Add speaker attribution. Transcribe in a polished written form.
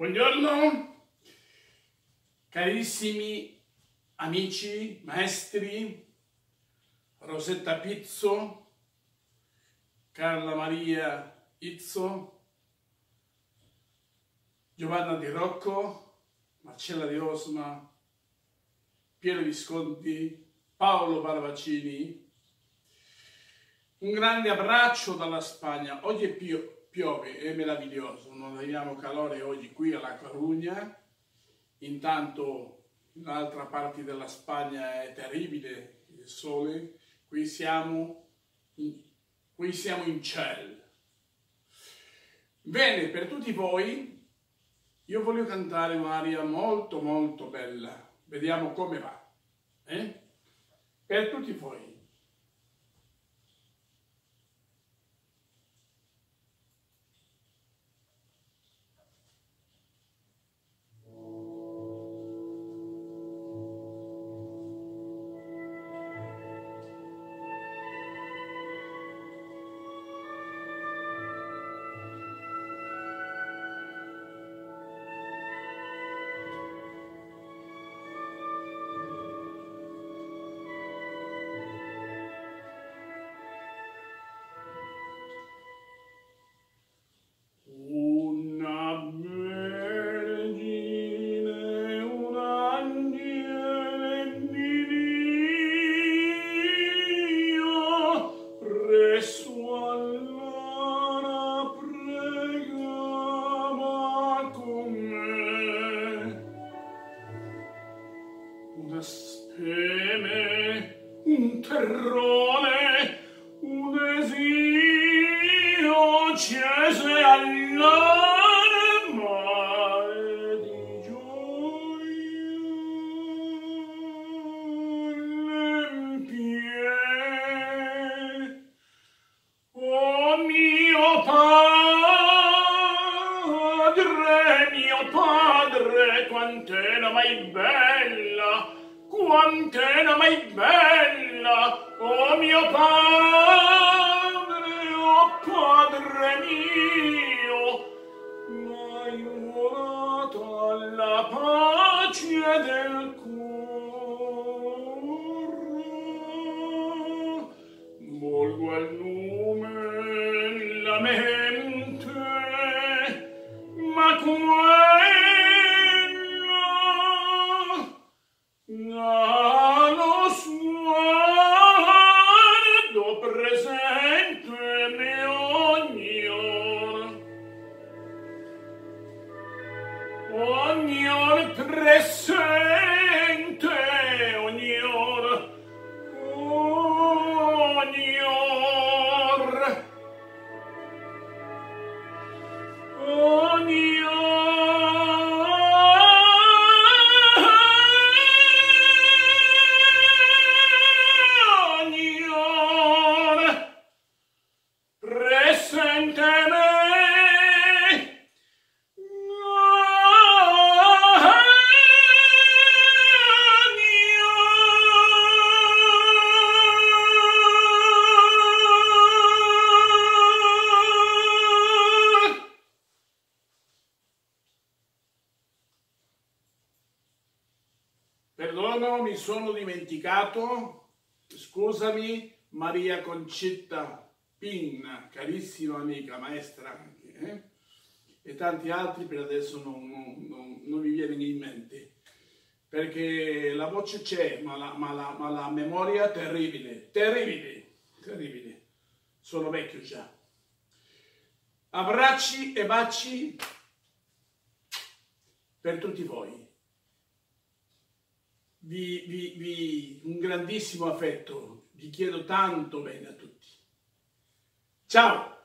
Speaker 1: Buongiorno, carissimi amici, maestri, Rosetta Pizzo, Carla Maria Izzo, Giovanna Di Rocco, Marcella Di Osma, Piero Visconti, Paolo Paravacini. Un grande abbraccio dalla Spagna. Oggi è piove, è meraviglioso, non abbiamo calore oggi qui alla Corugna, intanto in altre parti della Spagna è terribile il sole, qui siamo in cielo. Bene, per tutti voi io voglio cantare un'aria molto molto bella, vediamo come va, per tutti voi. Una speme, un terrore, un desio accese all'anima di gioia l'empie. Oh mio padre, quant'era mai bella, quant'era mai bella, oh mio padre mio, m'hai volata alla pace del cuore, volgo al lume la mente, ma allo sguardo presente me ogni or presente, ogni or presente me. Perdono, mi sono dimenticato, scusami, Maria Concetta Pinna, carissima amica, maestra anche, e tanti altri per adesso non mi viene in mente, perché la voce c'è, ma la memoria è terribile, terribile, sono vecchio già. Abbracci e baci per tutti voi. Un grandissimo affetto, vi chiedo tanto bene a tutti. Ciao!